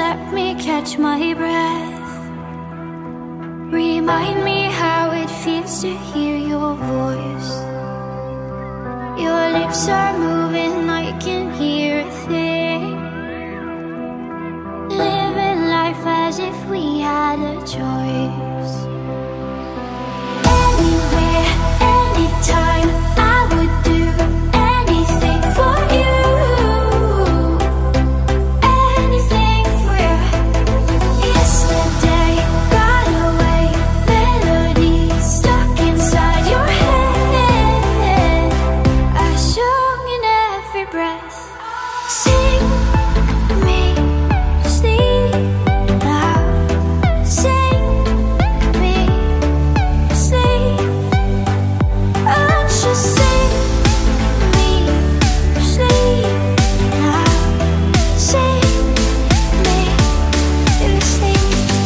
let me catch my breath. Remind me how it feels to hear your voice. Your lips are moving, I can hear a thing. Living life as if we had a choice. Anywhere, anytime, I would do anything for you. Anything for you. Yesterday got away, melodies stuck inside your head. I sung in every breath. Sing me sleep now. Sing me sleep. Oh, just sing me sleep now. Sing me sleep.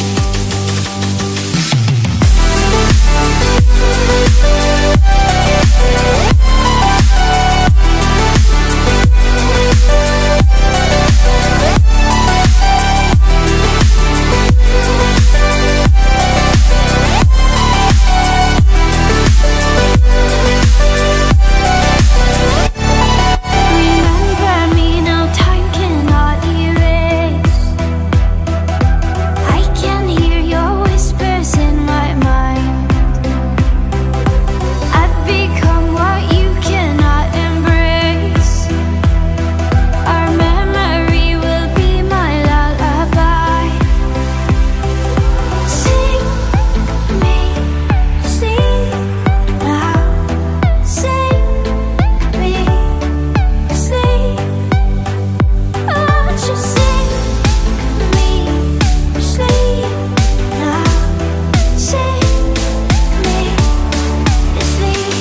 Remember me now, time cannot erase. I can hear your whispers in my mind. I've become what you cannot embrace. Our memory will be my lullaby. Sing me sleep now. Sing me sleep. Oh, just sing me sleep now. Sing me sleep.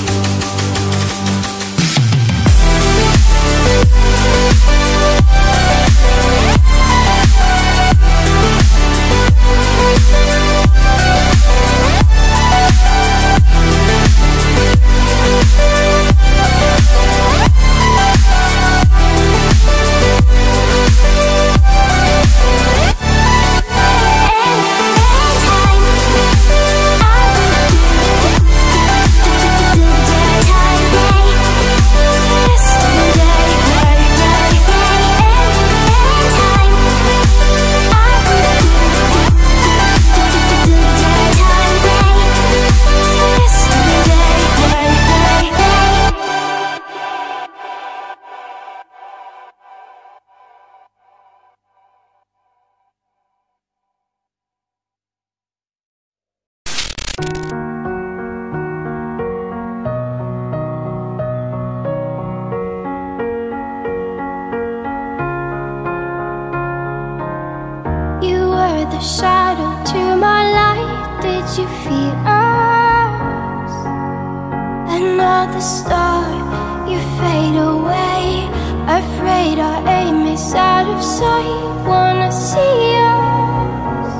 You were the shadow to my light. Did you feel us? Another star, you fade away. Afraid our aim is out of sight. Wanna see us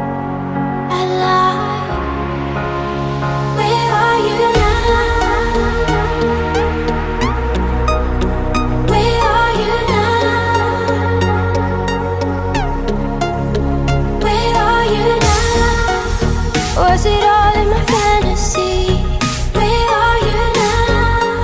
alive. Where are you now? Where are you now? Where are you now? Was it all in my fantasy? Where are you now?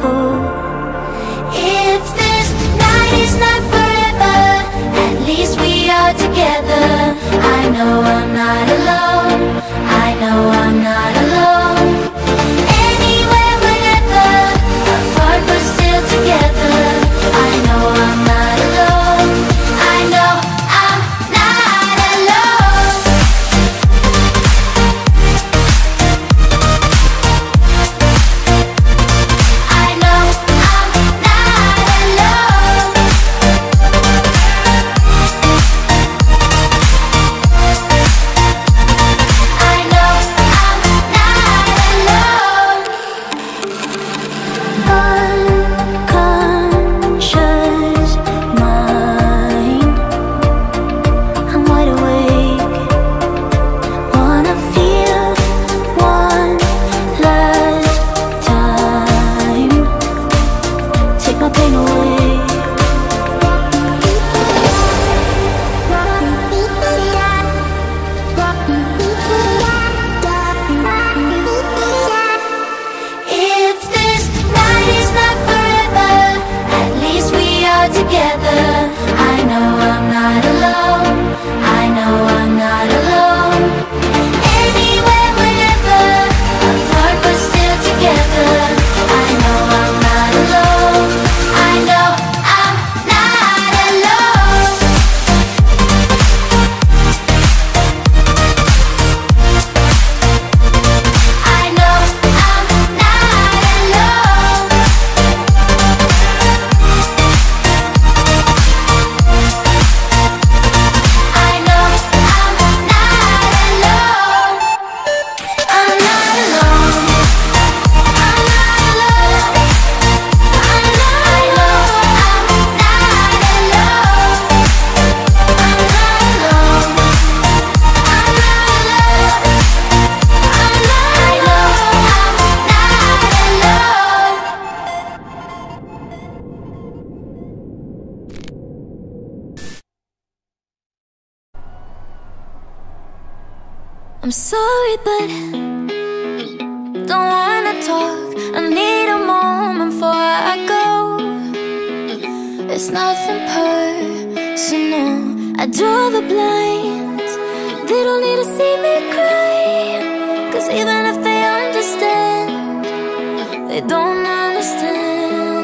If this night is not forever, at least we are together. I know I'm not alone. I know I'm not alone. Anywhere, whenever, apart but still together. I know I'm not alone. I know I'm not alone. I know I'm not alone. I know I'm not alone. Unconscious mind, I'm wide awake. Wanna feel one last time. Take my pain away. If this night is not forever, at least we are together. I know I'm not alone. I know I'm not alone. Anywhere, whenever, apart but still together. I know I'm not alone. I know I'm not alone. I know I'm not alone. I know I'm not alone. I'm not alone. I'm not alone. I know I'm not alone. I'm not alone. I'm not alone. I know I'm not alone. I'm sorry, but don't wanna talk. I need a moment before I go. It's nothing personal. I draw the blinds. They don't need to see me cry. 'Cause even if they understand, they don't understand.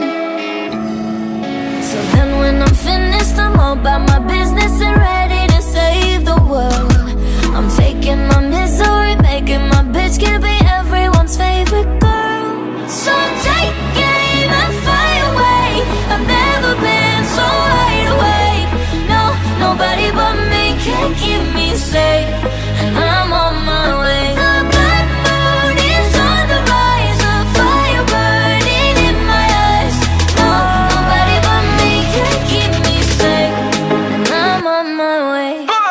So then when I'm finished, I'm all about my business and ready to save the world. I'm taking my misery, making my bitch can be everyone's favorite girl. So take aim and fly away. I've never been so wide awake. No, nobody but me can keep me safe. And I'm on my way. The bad mood is on the rise, a fire burning in my eyes. No, nobody but me can keep me safe. And I'm on my way.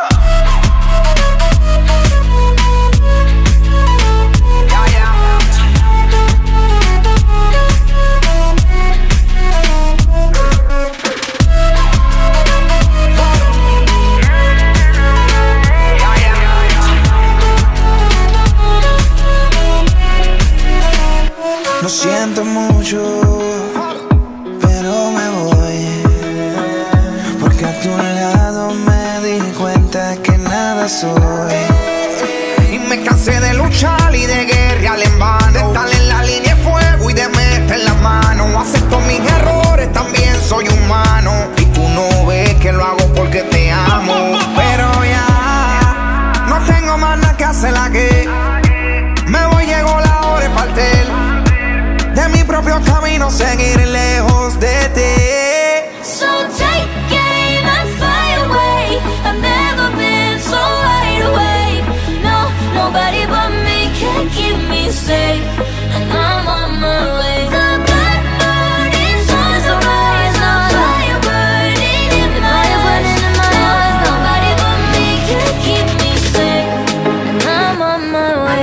Lo siento mucho, pero me voy, porque a tu lado me di cuenta que nada soy. Y me cansé de luchar y de guerrear en vano, de estar en la línea de fuego y de meter la mano. Acepto mis errores, también soy humano, y tú no ves que lo hago porque te amo. Pero ya no tengo más nada que hacer aquí. Me voy, llegó la hora de partir de mi propio camino, seguir lejos de ti. So take aim and fly away. I've never been so wide awake. No, nobody but me can keep me safe. And I'm on my way. The bad mood is on the rise, a fire burning in my eyes. Nobody but me can keep me safe. And I'm on my way.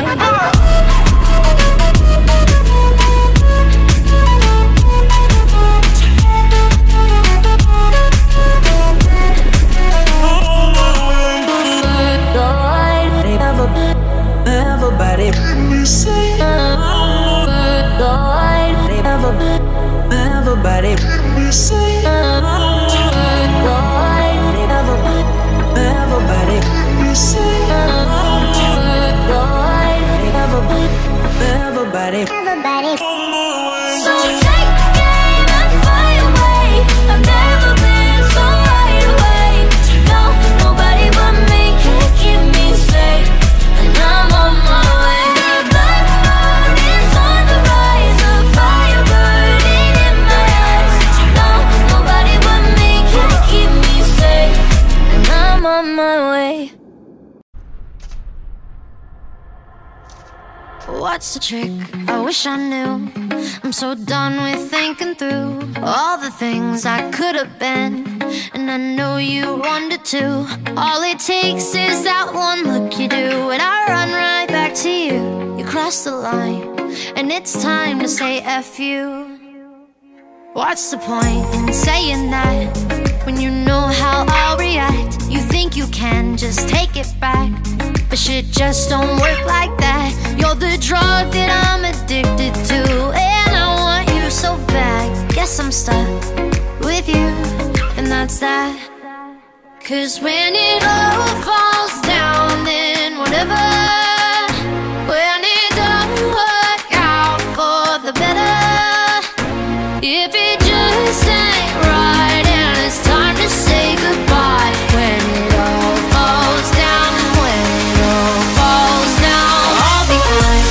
Everybody say everybody say everybody. So take the game and fly away. I've never been so wide awake. No, nobody but me can keep me safe, and I'm on my way. The black moon is on the rise, a fire burning in my eyes. No, nobody but me can keep me safe, and I'm on my way. What's the trick? I wish I knew. I'm so done with thinking through all the things I could have been, and I know you wanted to. All it takes is that one look you do, and I run right back to you. You cross the line, and it's time to say F you. What's the point in saying that when you know how I'll react? You think you can just take it back, but shit just don't work like that. You're the drug that I'm addicted to, and I want you so bad. Guess I'm stuck with you, and that's that. 'Cause when it all falls down, then whatever. When it don't work out for the better, if it just ain't right and it's time to say goodbye. When it all falls down, when it all falls down, I'll be fine.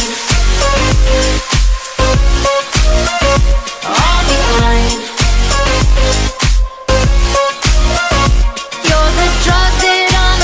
I'll be fine. You're the drug that I'm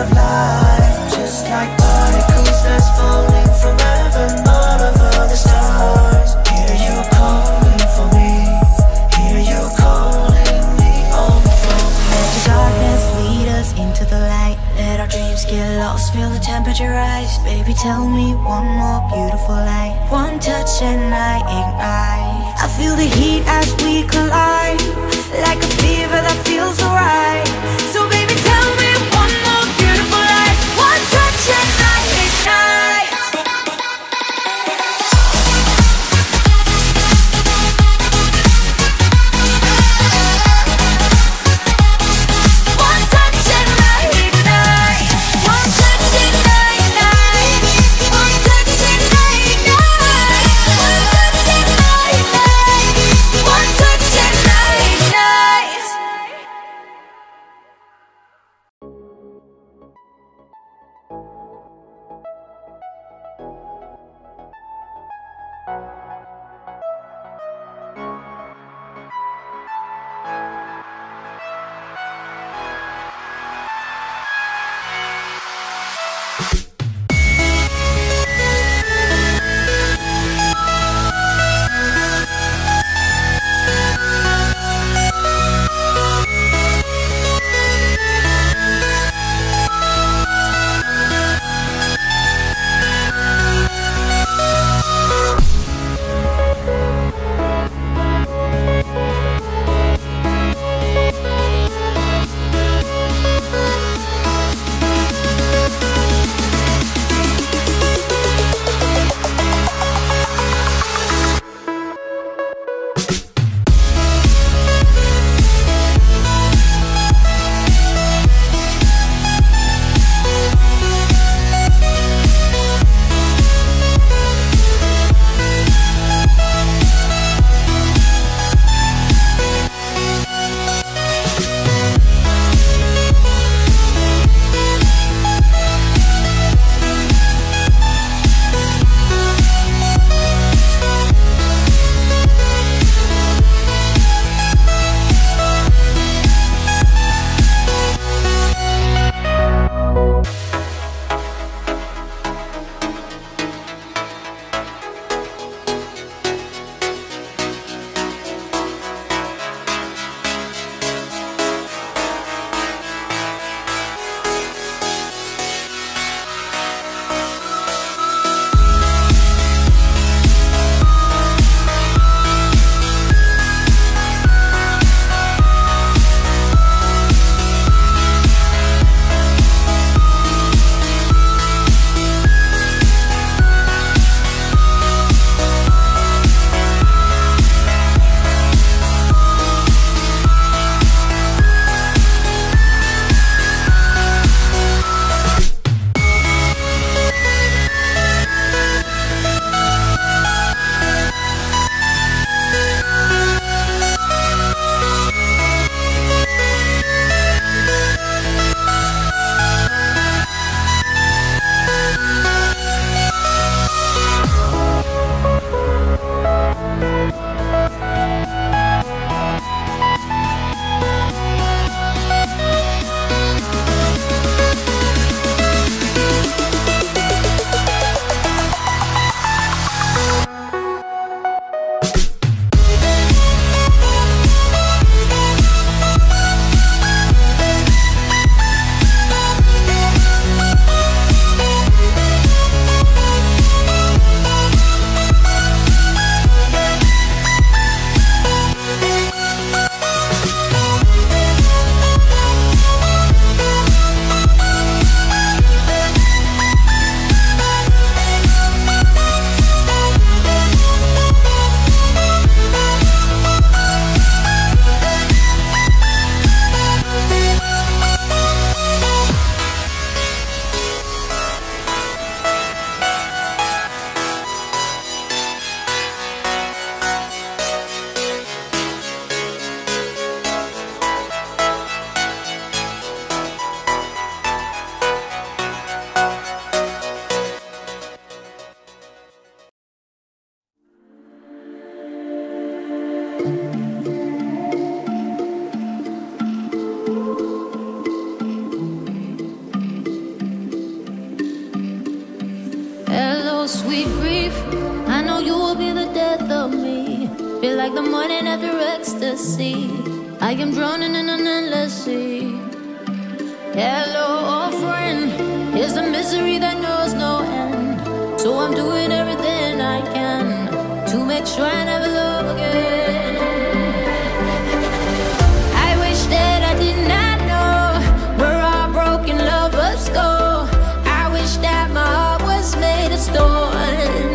of life, just like particles that's falling from heaven all over the stars. Hear you calling for me, hear you calling me home from home. Let the darkness lead us into the light. Let our dreams get lost, feel the temperature rise. Baby, tell me one more beautiful light. One touch and I ignite. I feel the heat as we collide, like a fever that feels alright. So baby, tell me one more beautiful light. One touch and I ignite. One touch and I ignite. One touch and I ignite. One touch and I ignite. One touch and I ignite. One touch and I ignite. sweet grief. I know you will be the death of me. Feel like the morning after ecstasy. I am drowning in an endless sea. Hello, old friend. Here's the misery that knows no end. So I'm doing everything I can to make sure I never love again. I wish that I did not know where our broken lovers go. I wish that my heart was made of stone.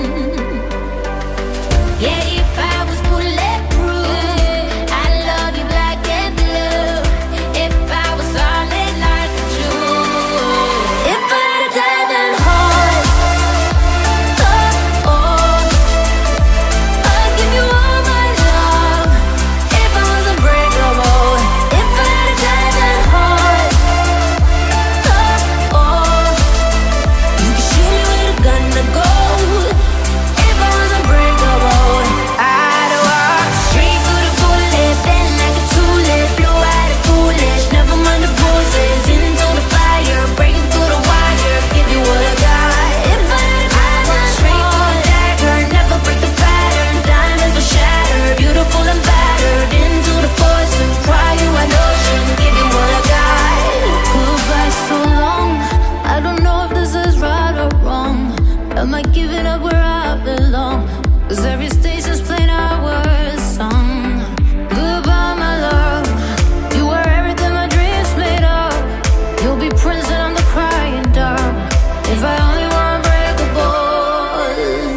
Yeah, if I was bulletproof, I'd love you black and blue. If I was solid like a Jew, if I had a diamond heart, oh, oh, I'd give you all my love. If I was unbreakable, if I had a diamond heart, oh, oh, you could shoot me with a gun to go. If I was unbreakable, I'd walk straight through the bullet, bend like a tulip, blow out of foolish, never mind the bruises, into the fire, breaking through the wires, give you what I got. If I had a diamond straight through the dagger, never break the pattern, diamonds will shatter, beautiful and battered, into the poison, cry you an ocean, give you what I got. Goodbye so long, I don't know if this is right or wrong. Am I giving up where I belong? 'Cause every station's playing our song. Goodbye, my love. You were everything my dreams made of. You'll be Prince and I'm the crying dove. If I only were unbreakable.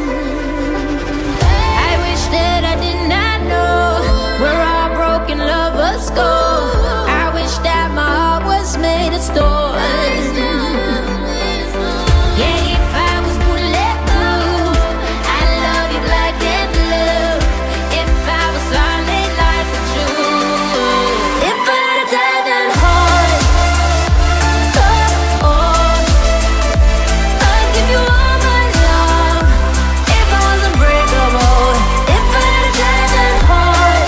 I wish that I did not know where our broken lovers go. I wish that my heart was made of stone. Yeah, if I was bulletproof, I'd love you black and blue. If I was solid like a Jew, if I had a diamond heart, oh, oh, I'd give you all my love. If I was unbreakable, if I had a diamond heart,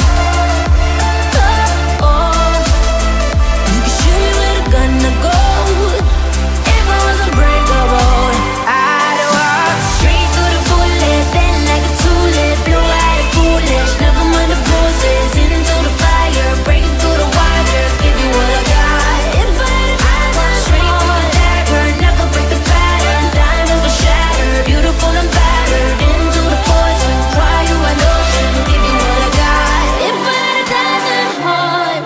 oh, oh, you could shoot me with a gun to go. If I was unbreakable, I'd walk straight through the bullet, bend like a tulip, blow out of foolish, never mind the bruises, into the fire, breaking through the wires, give you what I got. If I had a diamond straight through the dagger, never break the pattern, diamonds will shatter, beautiful and battered, into the poison, cry you an ocean, give you what I got. If I had a diamond heart.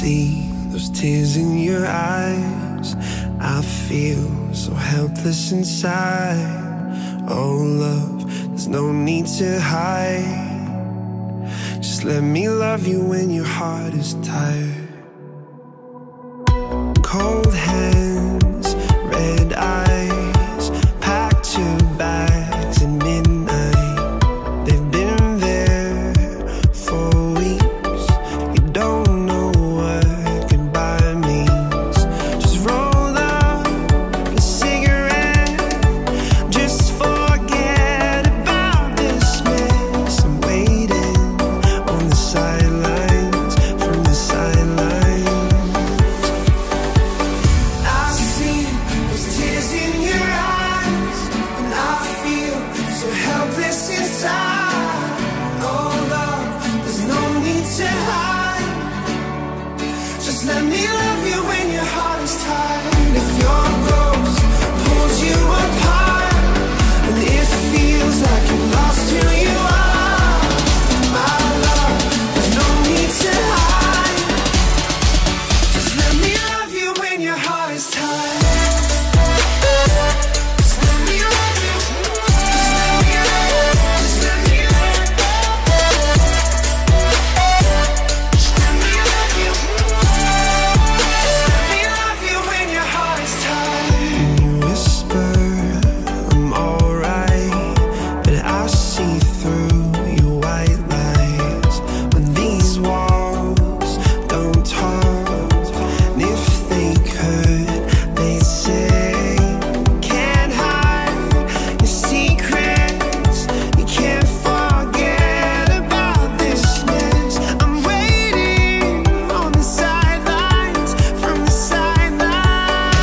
see those tears in your eyes. I feel so helpless inside. Oh love, there's no need to hide. Just let me love you when your heart is tired. Cold hands, red eyes, packed your bags at midnight. They've been there for weeks. You don't know what goodbye means. Just roll up a cigarette. Just forget about this mess. I'm waiting on the sidelines, from the sidelines. I see those tears in your eyes, and I feel so helpless inside. Oh love, there's no need to hide. Just let me love you when your heart is tired. If your ghost pulls you apart, and it feels like you lost who you are, my love, there's no need to hide. Just let me love you when your heart is tired. Just let me love you. Just let me love you. Just let me love you. Just let me love you. Just let me love you when your heart is tired. You whisper, I'm alright, but I see through your white lies. When these walls don't talk, and if they could, they'd say, can't hide your secrets. You can't forget about this mess. I'm waiting on the sidelines, from the sidelines.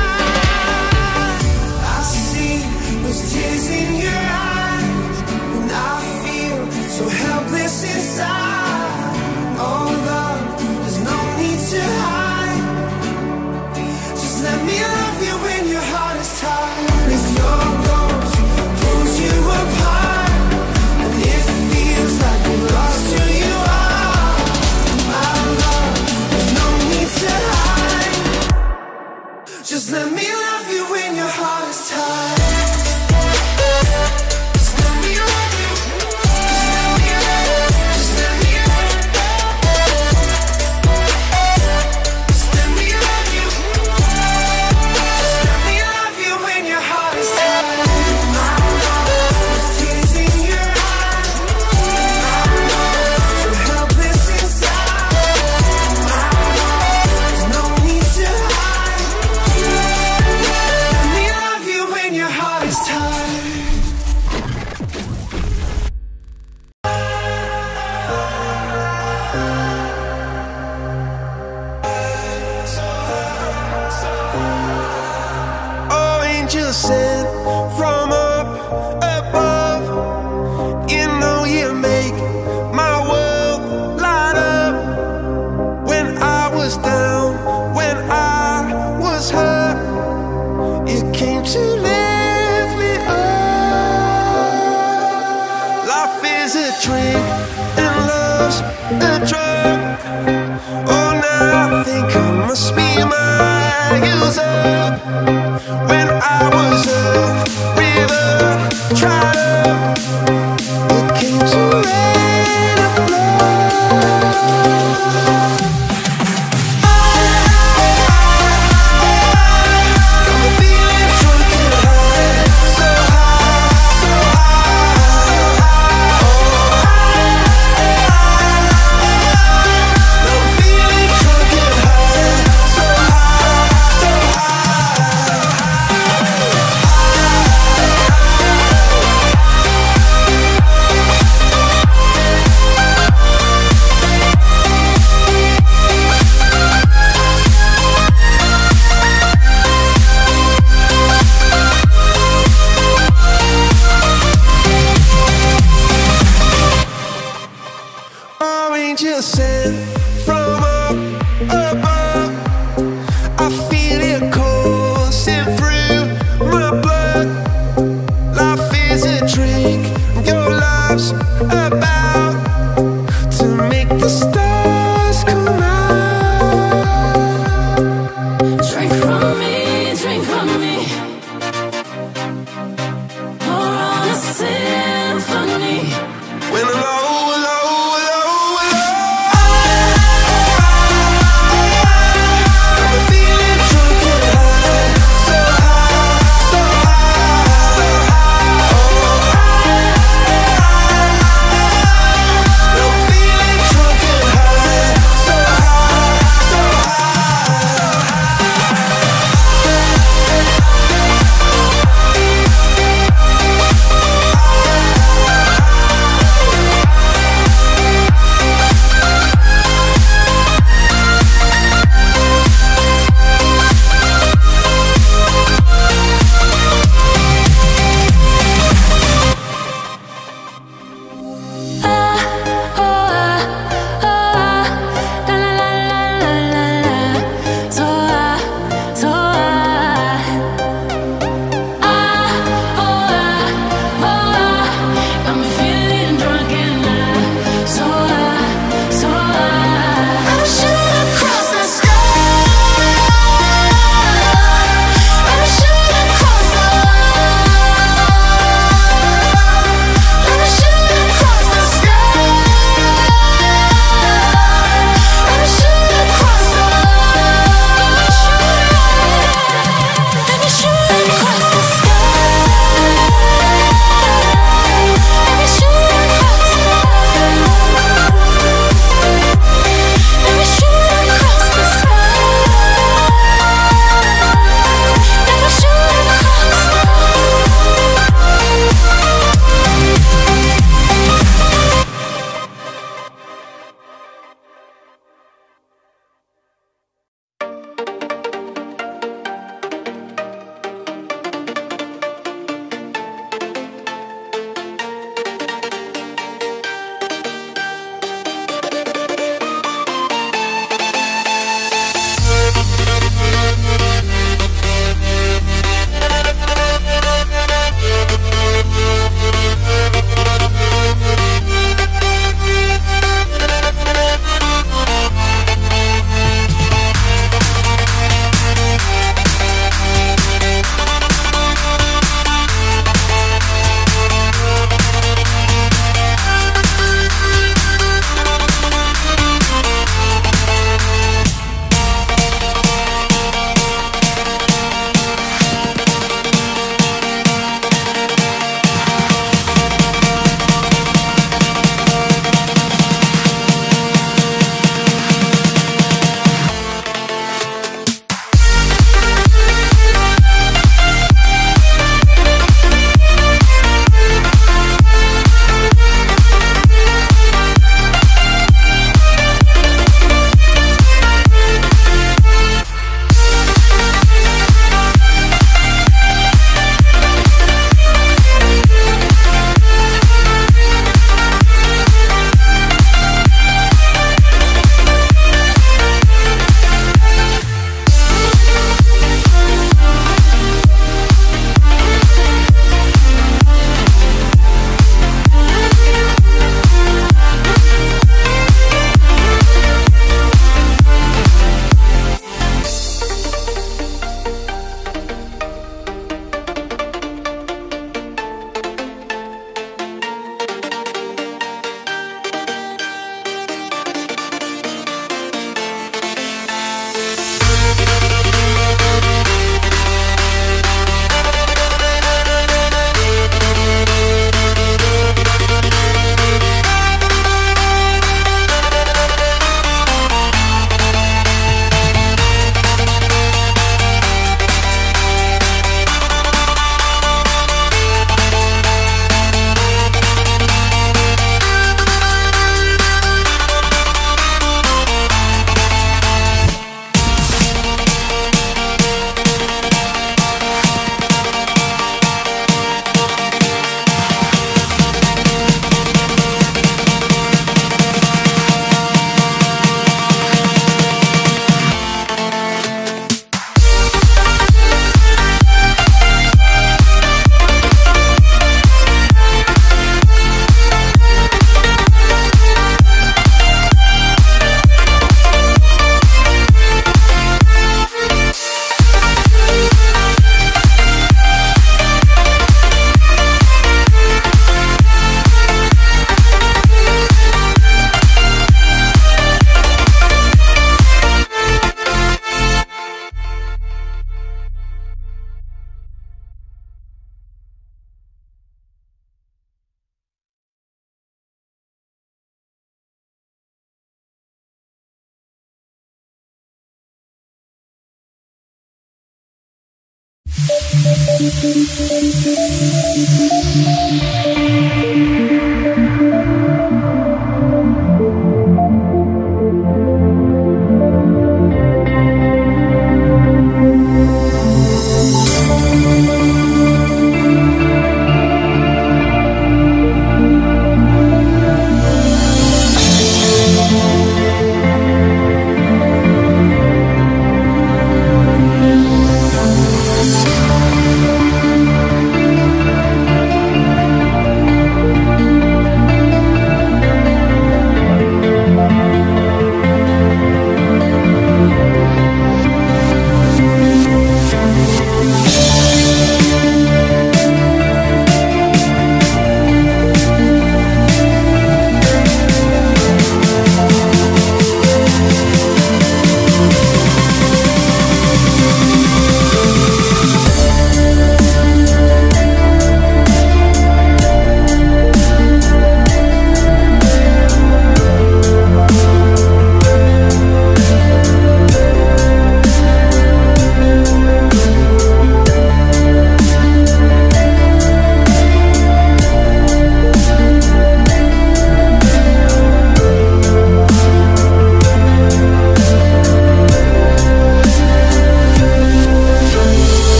I see those tears in your eyes, and I feel so helpless inside. Oh love, there's no need to hide. Just let me love you when your heart is tired. If your ghost pulls you apart, and it feels like you lost who you are, my love, there's no need to hide. Just let me love you when your heart is tired. Just let me love you. Just let me love you. Just let me love you. Just let me love you. Just let me love you when your heart is tired. My love, there's tears in your eyes. My love, so helpless inside. My love, there's no need to hide. Let me love you when your heart is tired. Oh, angel sent from up above. You know you make my world light up. When I was down, when I was hurt, you came to lift me up. Life is a drink and love's a drug. Oh, now I think I must be my use up. When I was a river dried up, you came to rain and flood. Got me feeling drunk and high, so high, so high. Now I'm feeling drunk and high, so high, so Oh, angel sent from up above. I feel it coursing through my blood. Life is a drink, your love's about to make the stars come out.